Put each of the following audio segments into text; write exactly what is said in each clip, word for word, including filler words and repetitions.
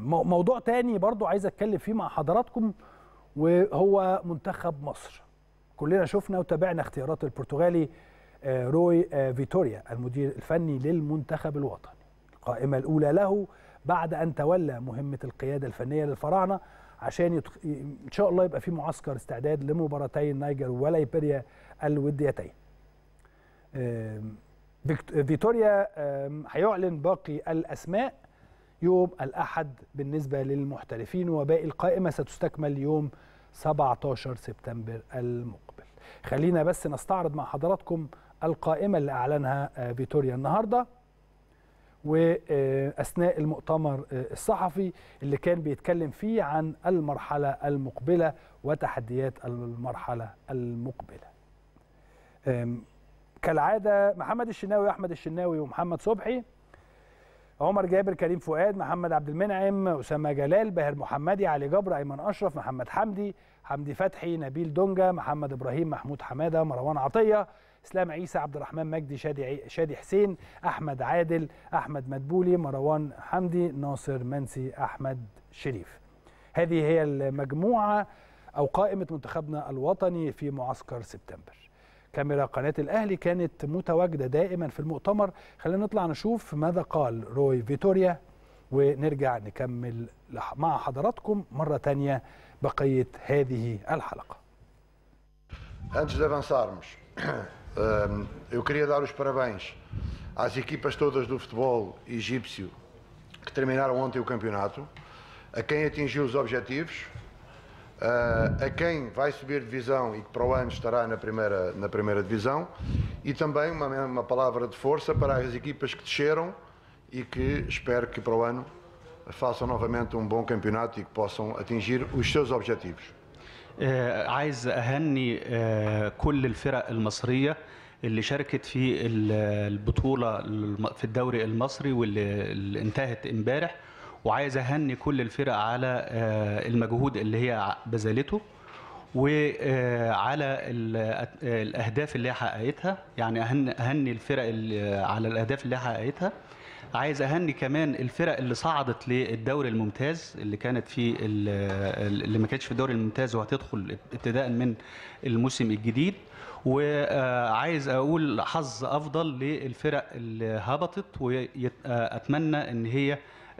موضوع تاني برضو عايز اتكلم فيه مع حضراتكم، وهو منتخب مصر. كلنا شفنا وتابعنا اختيارات البرتغالي روي فيتوريا المدير الفني للمنتخب الوطني، القائمة الأولى له بعد أن تولى مهمة القيادة الفنية للفراعنة، عشان يتخ... إن شاء الله يبقى في معسكر استعداد لمباراتي النيجر وليبيريا الوديتين. فيتوريا هيعلن باقي الأسماء يوم الأحد بالنسبة للمحترفين، وباقي القائمة ستستكمل يوم سبعة عشر سبتمبر المقبل. خلينا بس نستعرض مع حضراتكم القائمة اللي أعلنها فيتوريا النهاردة، وأثناء المؤتمر الصحفي اللي كان بيتكلم فيه عن المرحلة المقبلة وتحديات المرحلة المقبلة. كالعادة محمد الشناوي وأحمد الشناوي ومحمد صبحي، عمر جابر، كريم فؤاد، محمد عبد المنعم، أسامة جلال، باهر محمدي، علي جبر، أيمن أشرف، محمد حمدي، حمدي فتحي، نبيل دونجا، محمد إبراهيم، محمود حمادة، مروان عطية، إسلام عيسى، عبد الرحمن مجدي، شادي شادي حسين، أحمد عادل، أحمد مدبولي، مروان حمدي، ناصر منسي، أحمد شريف. هذه هي المجموعة أو قائمة منتخبنا الوطني في معسكر سبتمبر. كاميرا قناة الأهلي كانت متواجدة دائما في المؤتمر. خلينا نطلع نشوف ماذا قال روي فيتوريا ونرجع نكمل مع حضراتكم مرة تانية بقية هذه الحلقة. Antes de avançarmos, eu queria dar os parabéns às equipas todas do futebol egípcio que terminaram ontem o campeonato, a quem atingiu os objetivos, Uh, a quem vai subir divisão e que para o ano estará na primeira, na primeira divisão, e também uma, uma palavra de força para as equipas que desceram e que espero que para o ano façam novamente um bom campeonato e que possam atingir os seus objetivos. آه عايز أهني آه كل الفرق المصرية اللي شاركت في البطولة في الدوري المصري واللي انتهت امبارح، وعايز اهني كل الفرق على المجهود اللي هي بذلته وعلى الاهداف اللي هي حققتها. يعني اهني الفرق على الاهداف اللي هي حققتها. عايز اهني كمان الفرق اللي صعدت للدوري الممتاز، اللي كانت في اللي ما كانتش في الدوري الممتاز وهتدخل ابتداء من الموسم الجديد. وعايز اقول حظ افضل للفرق اللي هبطت، واتمنى ان هي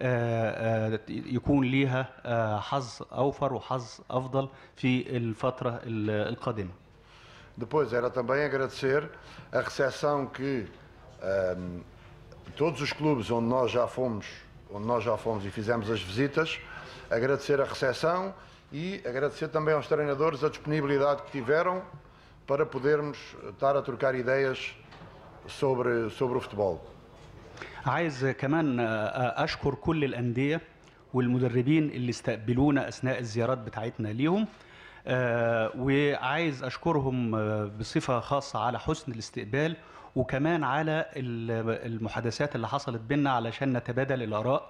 يكون ليها حظ أوفر وحظ أفضل في الفترة القادمة. Depois era também agradecer a recepção que um, todos os clubes onde nós já fomos, onde nós já fomos e fizemos as visitas, agradecer a recepção e agradecer também aos treinadores a disponibilidade que tiveram para podermos estar a trocar ideias sobre sobre o futebol. عايز كمان أشكر كل الأندية والمدربين اللي استقبلونا أثناء الزيارات بتاعتنا ليهم، وعايز أشكرهم بصفة خاصة على حسن الاستقبال، وكمان على المحادثات اللي حصلت بينا علشان نتبادل الآراء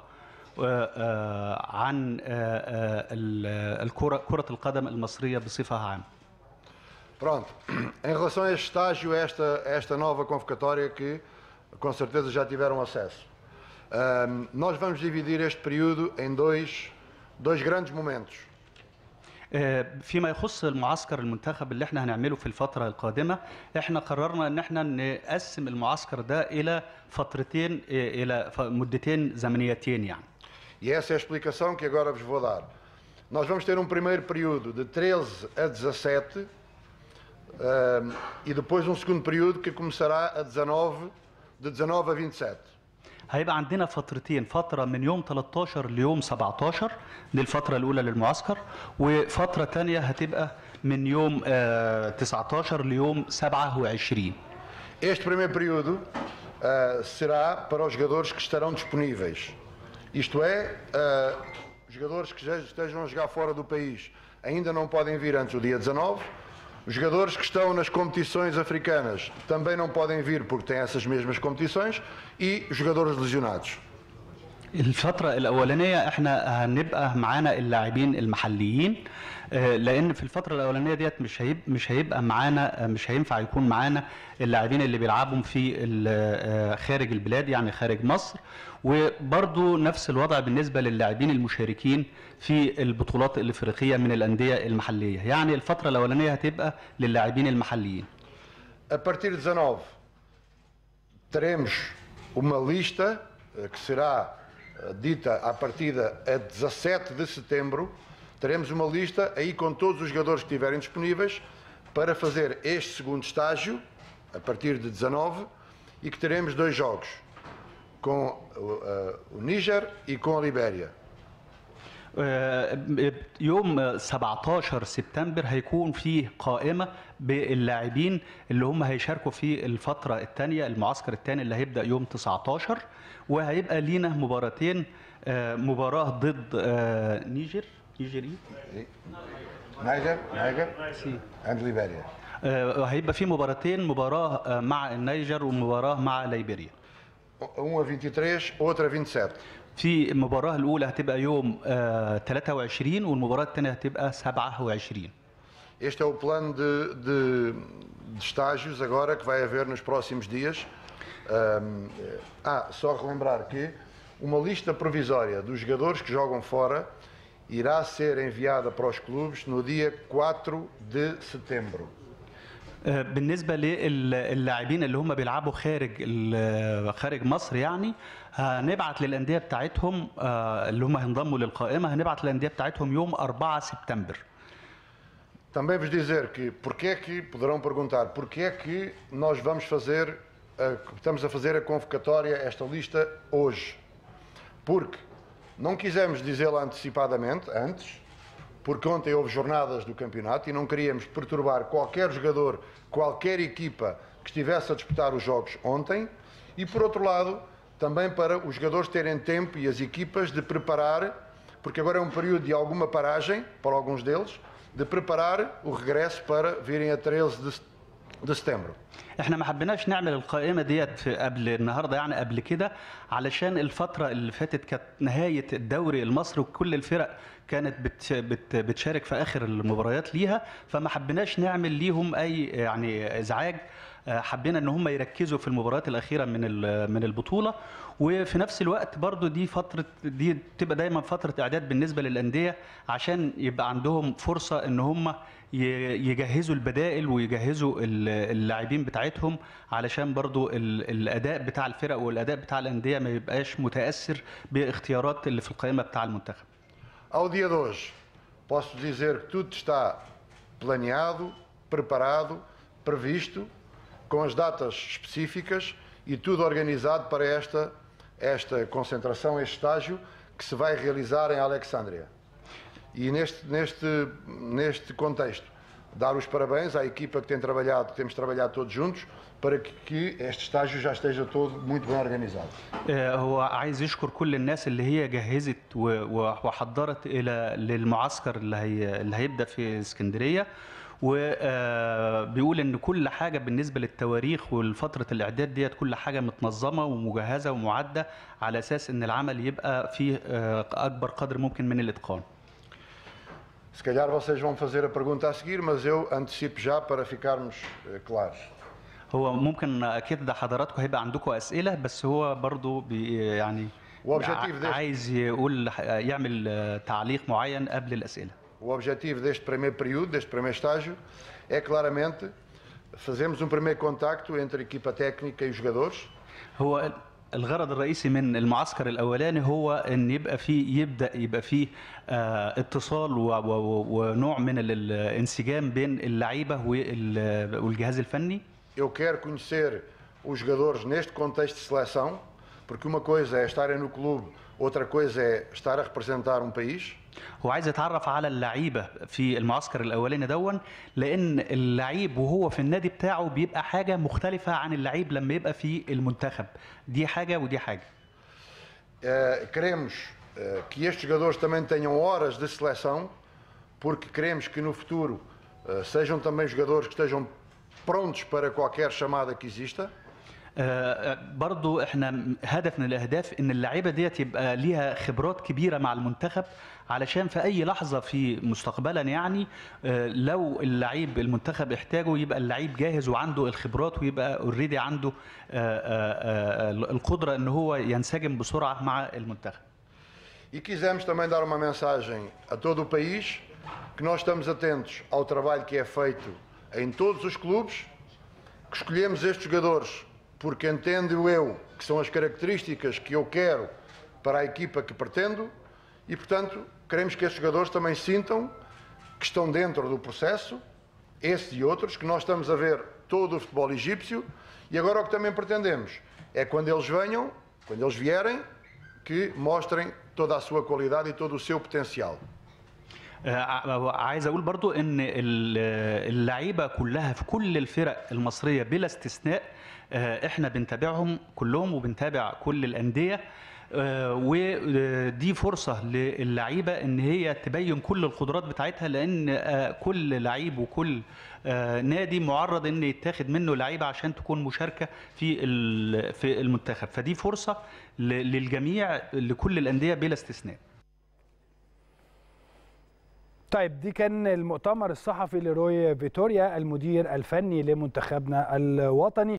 عن الكرة كرة القدم المصرية بصفة عامة. Pronto, em relação a este estágio, esta esta nova convocatória que com certeza já tiveram acesso. Um, nós vamos dividir este período em dois, dois grandes momentos. فيما يخص المعسكر المنتخب اللي احنا هنعمله في الفترة القادمة، احنا قررنا ان احنا نقسم المعسكر ده الى فترتين، الى مدتين زمنيتين يعني. E essa é a explicação que agora vos vou dar. Nós vamos ter um primeiro período de treze a dezassete um, e depois um segundo período que começará a dezanove de dezanove a vinte e sete. هيبقى عندنا فترتين، فترة من يوم ثلاثة عشر ليوم سبعة عشر، دي الفترة الأولى للمعسكر، وفترة تانية هتبقى من يوم تسعة عشر ليوم سبعة وعشرين. Este primeiro período uh, será para os jogadores que estarão disponíveis. Isto é, uh, os jogadores que já estejam a jogar fora do país ainda não podem vir antes do dia dezanove. Os jogadores que estão nas competições africanas também não podem vir porque têm essas mesmas competições, e os jogadores lesionados. الفترة الأولانية احنا هنبقى معانا اللاعبين المحليين، آه، لأن في الفترة الأولانية ديت مش هيبقى مش هيبقى معانا، آه، مش هينفع يكون معانا اللاعبين اللي بيلعبوا في ال- آه، خارج البلاد، يعني خارج مصر. وبرضو نفس الوضع بالنسبة للاعبين المشاركين في البطولات الإفريقية من الأندية المحلية، يعني الفترة الأولانية هتبقى للاعبين المحليين. A partir de dezanove, teremos uma lista eh, que será eh, dita à partida a dezassete de setembro. Teremos uma lista aí com todos os jogadores que estiverem disponíveis para fazer este segundo estágio, a partir de dezanove, e que teremos dois jogos, com uh, uh, o Níger e com a Libéria. آه، يوم سبعتاشر سبتمبر هيكون فيه قائمة باللاعبين اللي هم هيشاركوا في الفترة الثانية، المعسكر الثاني اللي هيبدأ يوم تسعتاشر، وهيبقى لينا مباراتين، آه، مباراة ضد آه، نيجر نيجر ايه؟ Níger, Níger سي. and Libéria. آه، هيبقى في مباراتين، مباراة آه، مع النيجر ومباراة مع ليبيريا. Um a vinte e três, outra a vinte e sete. في المباراة الأولى هتبقى يوم آه، تلاتة وعشرين والمباراة الثانية هتبقى سبعة وعشرين. Este é o plano de, de, de estágios agora que vai haver nos próximos dias. Ahm, ah, só relembrar que uma lista provisória dos jogadores que jogam fora irá ser enviada para os clubes no dia quatro de setembro. آه، بالنسبة للاعبين اللي هم بيلعبوا خارج ال- خارج مصر، يعني هنبعت للأندية بتاعتهم، آه، اللي هم هينضموا للقائمة، هنبعت للأندية بتاعتهم يوم أربعة سبتمبر. Também vos dizer que, porque é que, poderão perguntar, porque é que nós vamos fazer, a- estamos a fazer a convocatória, esta lista, hoje? Porque não quisemos dizê-la antecipadamente, antes, porque ontem houve jornadas do campeonato e não queríamos perturbar qualquer jogador, qualquer equipa que estivesse a disputar os jogos ontem, e por outro lado, também para os jogadores terem tempo e as equipas de preparar, porque agora é um período de alguma paragem para alguns deles, de preparar o regresso para virem a treze de, de setembro. احنا ما حبيناش نعمل القائمة ديت في قبل النهاردة، يعني قبل كده، علشان الفترة اللي فاتت كانت نهاية الدوري المصري وكل الفرق كانت بت بت بتشارك في آخر المباريات ليها، فما حبيناش نعمل ليهم أي يعني إزعاج. آه، حبينا ان هم يركزوا في المباريات الاخيره من ال- من البطوله، وفي نفس الوقت برضو دي فتره، دي تبقى دايما فتره اعداد بالنسبه للانديه، عشان يبقى عندهم فرصه ان هم ي- يجهزوا البدائل ويجهزوا ال- اللاعبين بتاعتهم، علشان برضو ال- الاداء بتاع الفرق والاداء بتاع الانديه ما يبقاش متاثر باختيارات اللي في القائمه بتاع المنتخب. Ao dia de hoje, posso dizer que tudo está planeado, preparado, previsto, com as datas específicas e tudo organizado para esta, esta concentração, este estágio que se vai realizar em Alexandria. E neste, neste, neste contexto, dar os parabéns à equipa que tem trabalhado, que temos trabalhado todos juntos, para que, que este estágio já esteja todo muito bem organizado. آه، هو عايز يشكر كل الناس اللي هي جهزت و- و- وحضرت الى للمعسكر اللي هي اللي هيبدا في اسكندريه، وبيقول ان كل حاجه بالنسبه للتواريخ والفتره الاعداد ديت كل حاجه متنظمه ومجهزه ومعده على اساس ان العمل يبقى فيه آه، اكبر قدر ممكن من الاتقان. Se calhar vocês vão fazer a pergunta a seguir, mas eu antecipo já para ficarmos eh, claros. هو ممكن اكيد ده حضراتكم هيبقى عندكم اسئله، بس هو برضو بي يعني وobjetivo deste- عايز يقول يعمل آه، تعليق معين قبل الاسئله. O objetivo deste primeiro período, deste primeiro estágio, é claramente fazermos um primeiro contacto entre a equipa técnica e os jogadores, هو الغرض الرئيسي من المعسكر الاولاني هو ان يبقى فيه يبدا يبقى فيه آه، اتصال و- و- ونوع من ال- الانسجام بين اللعيبه وال- والجهاز الفني. Eu quero conhecer os jogadores neste contexto de seleção, porque uma coisa é estarem no clube, outra coisa é estar a representar um país. هو عايز يتعرف على اللعيبه في المعسكر الاولاني دون، لان اللعيب وهو في النادي بتاعه بيبقى حاجه مختلفه عن اللعيب لما يبقى في المنتخب، دي حاجه ودي حاجه. Eh, queremos eh, que estes jogadores também tenham horas de seleção, porque queremos que no futuro eh, sejam também jogadores que estejam prontos para qualquer chamada que exista. آه، برضو احنا هدف من الاهداف ان اللعيبه ديت يبقى ليها خبرات كبيره مع المنتخب، علشان في اي لحظه في مستقبلا يعني آه، لو اللعيب المنتخب احتاجه يبقى اللعيب جاهز وعنده الخبرات، ويبقى اوريدي عنده آه، آه، آه، القدره ان هو ينسجم بسرعه مع المنتخب. E quisemos também dar uma mensagem a todo o país que nós estamos atentos ao trabalho que é feito em todos os clubes, que escolhemos estes jogadores porque entendo eu que são as características que eu quero para a equipa que pretendo e, portanto, queremos que estes jogadores também sintam que estão dentro do processo, esses e outros, que nós estamos a ver todo o futebol egípcio e agora o que também pretendemos é quando eles venham, quando eles vierem, que mostrem toda a sua qualidade e todo o seu potencial. آه، عايز اقول برضو ان ال- اللعيبه كلها في كل الفرق المصريه بلا استثناء آه، احنا بنتابعهم كلهم وبنتابع كل الانديه، آه، ودي فرصه للعيبه ان هي تبين كل القدرات بتاعتها، لان آه، كل لعيب وكل آه، نادي معرض ان يتاخد منه لعيبه عشان تكون مشاركه في ال- في المنتخب، فدي فرصه ل- للجميع لكل الانديه بلا استثناء. طيب دي كان المؤتمر الصحفي لروي فيتوريا المدير الفني لمنتخبنا الوطني.